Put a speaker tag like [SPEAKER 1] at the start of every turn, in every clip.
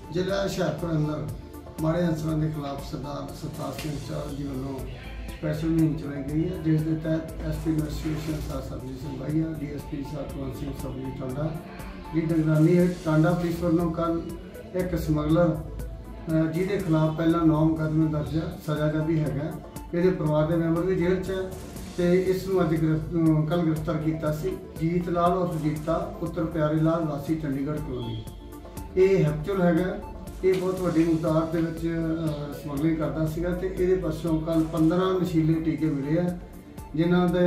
[SPEAKER 1] ਜ਼ਿਲ੍ਹਾ ਹੁਸ਼ਿਆਰਪੁਰ ਅੰਦਰ ਮਾੜੇ ਅਨਸਰਾਂ ਦੇ ਖਿਲਾਫ ਸਰਦਾਰ ਸਰਤਾਜ ਸਿੰਘ ਚਾਹਲ ਜੀ ਵੱਲੋਂ ਸਪੈਸ਼ਲ ਮੁਹਿੰਮ ਚਲਾਈ ਗਈ है, जिस के तहत SP investigation sir Sarabjit Singh Bhaiya, DSP sir Kulwant Singh सबली टांडा की निगरानी है। टांडा पुलिस वालों कल एक समगलर जिहदे खिलाफ पहला 9 मुकदमे दर्ज है, सजा का भी है, ये परिवार के मैंबर भी जेल च है। इस अज कल गिरफ्तार किया जीत लाल उर्फ जीता पुत्र प्यारे लाल वासी चंडीगढ़ कॉलोनी। ये हैप्चुअल है, ये बहुत वड्डी मुकदार के समगलिंग करता सीगा ते इहदे पासों कल 15 नशीले टीके मिले हैं, जिन्हां दे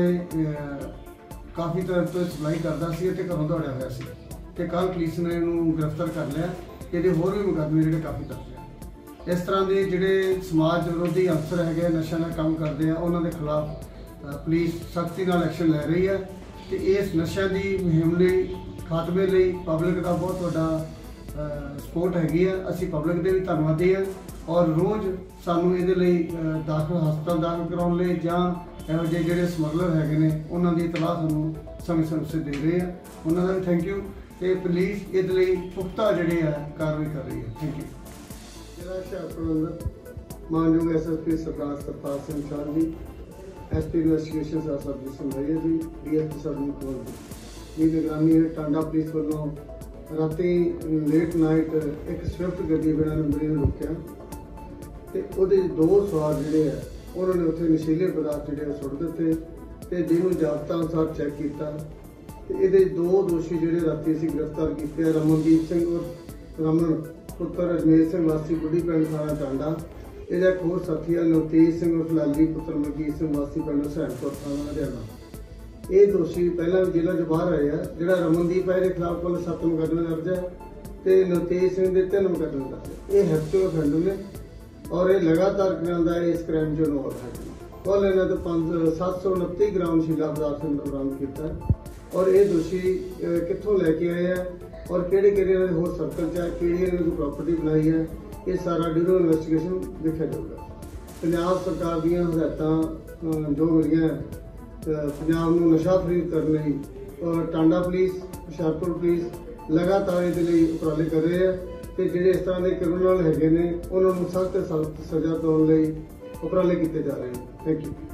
[SPEAKER 1] काफ़ी तरह तो सप्लाई करता सी ते घरों दौड़िया होया सी ते कल पुलिस ने इहनूं गिरफ्तार कर लिया। इहदे होर भी मुकदमे जिहड़े काफ़ी दर्ज है। इस तरह के जिहड़े समाज विरोधी अफसर है नशा का काम करते हैं, उन्हां दे खिलाफ पुलिस सख्ती नाल एक्शन लै रही है ते इस नशा की मुहिम लई खात्मे लई पब्लिक का बहुत वड्डा सपोर्ट हैगी है। असी पब्लिक के भी धन्नवादी हैं और रोज़ सानू ये दाखिल हस्पताल दाखिल कराने लई जां इहो ਜਿਹੇ ਜਿਹੜੇ ਸਮਗਲਰ ਹੈਗੇ ਨੇ ਉਹਨਾਂ ਦੀ ਇਤਲਾਹ ਸਾਨੂੰ ਸਮੇਂ-ਸਮੇਂ ਸਿਰ ਦੇ ਰਹੇ ਆ, ਉਹਨਾਂ ਦਾ ਵੀ ਥੈਂਕ ਯੂ। ਤੇ ਪੁਲਿਸ ਇਹਦੇ ਲਈ ਪੁਖਤਾ ਜਿਹੜੇ ਆ ਕਾਰਵਾਈ ਕਰ ਰਹੀ ਹੈ। Thank you. ਜ਼ਿਲ੍ਹਾ ਹੁਸ਼ਿਆਰਪੁਰ ਅੰਦਰ ਮਾਨਯੋਗ SSP ਸਰਦਾਰ Sartaj Singh Chahal ji, SP investigation sir Sarabjit Singh Bhaiya ji, DSP sir Kulwant ਦੀ ਨਿਗਰਾਨੀ ਹੈ। टांडा पुलिस ਵੱਲੋਂ राती लेट नाइट एक स्विफ्ट गड्डी बिना नंबरी ने रोकिया तो वो 2 सवार जोड़े है उन्होंने उत्थे नशीले पदार्थ जोड़े सुट दिते तो जिन्होंने जाबता अनुसार चैक किया तो ये 2 दोषी जोड़े राती असीं गिरफ्तार किए, रमनदीप सिंह और रमन पुत्र अजमेर सिंह वासी बुढ़ी पिंड थाना टांडा, यह एक होर साथी है नवतेज सिंह और लाली पुत्र मलकीत सिंह वासी पिंड हुसैनपुर थाना हरियाणा। ये दोषी पहला भी जिले च बाहर आए हैं। जो रमनदीप है इसके खिलाफ कुल 7 मुकदमे दर्ज है तो नवतेज सिंह के 3 मुकदमे दर्ज है। ये हैप्चुअल ऑफेंडर ने और ये लगातार करांदा है इस क्राइम जो इन्वॉल्व है। कुल इन्होंने तो 729 ग्राम नशीला पदार्थ बरामद किया है और ये दोषी कितों लैके आए हैं और किहड़े होर सर्कल च है, किहड़ी कोई प्रॉपर्टी बनाई है, ये सारा ड्यूरो इन्वेस्टिगेशन देखा जाएगा। पंजाब सरकार दीयां हदायतां जो मिलियां पंजाब में नशा फ्री करने और टांडा पुलिस हुशियारपुर पुलिस लगातार ये उपराले कर रहे हैं तो जोड़े इस तरह के क्रिमिनल है उन्होंने सख्त सख्त सजा पाने उपराले किए जा रहे हैं। Thank you.